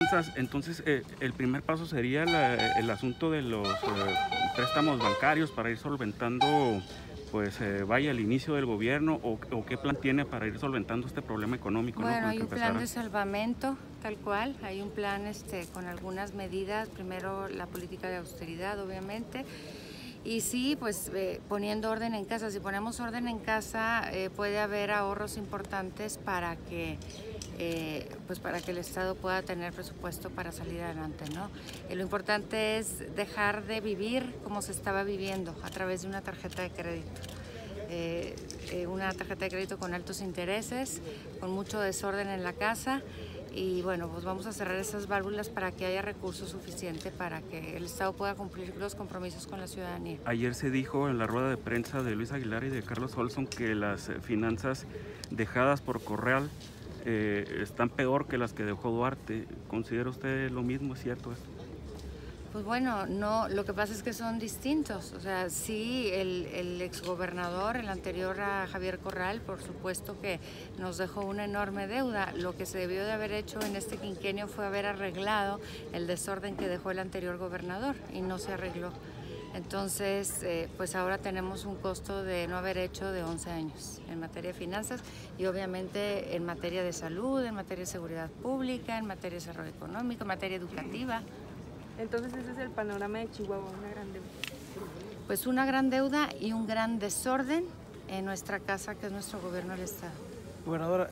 finanzas, entonces el primer paso sería el asunto de los préstamos bancarios para ir solventando, pues vaya, el inicio del gobierno o qué plan tiene para ir solventando este problema económico, ¿no? Bueno, Con el hay que un plan empezara. de salvamento, tal cual, hay un plan con algunas medidas, primero la política de austeridad, obviamente, y sí, pues poniendo orden en casa. Si ponemos orden en casa, puede haber ahorros importantes para que el Estado pueda tener presupuesto para salir adelante, ¿no? Lo importante es dejar de vivir como se estaba viviendo a través de una tarjeta de crédito. Una tarjeta de crédito con altos intereses, con mucho desorden en la casa, y bueno, pues vamos a cerrar esas válvulas para que haya recursos suficientes para que el Estado pueda cumplir los compromisos con la ciudadanía. Ayer se dijo en la rueda de prensa de Luis Aguilar y de Carlos Olson que las finanzas dejadas por Correal están peor que las que dejó Duarte. ¿Considera usted lo mismo? ¿Es cierto esto? Pues bueno, no, lo que pasa es que son distintos. O sea, sí, el exgobernador, el anterior a Javier Corral, por supuesto que nos dejó una enorme deuda. Lo que se debió de haber hecho en este quinquenio fue haber arreglado el desorden que dejó el anterior gobernador y no se arregló. Entonces, pues ahora tenemos un costo de no haber hecho de 11 años en materia de finanzas y obviamente en materia de salud, en materia de seguridad pública, en materia de desarrollo económico, en materia educativa. Entonces ese es el panorama de Chihuahua, una gran deuda. Pues una gran deuda y un gran desorden en nuestra casa, que es nuestro gobierno del Estado. Gobernadora,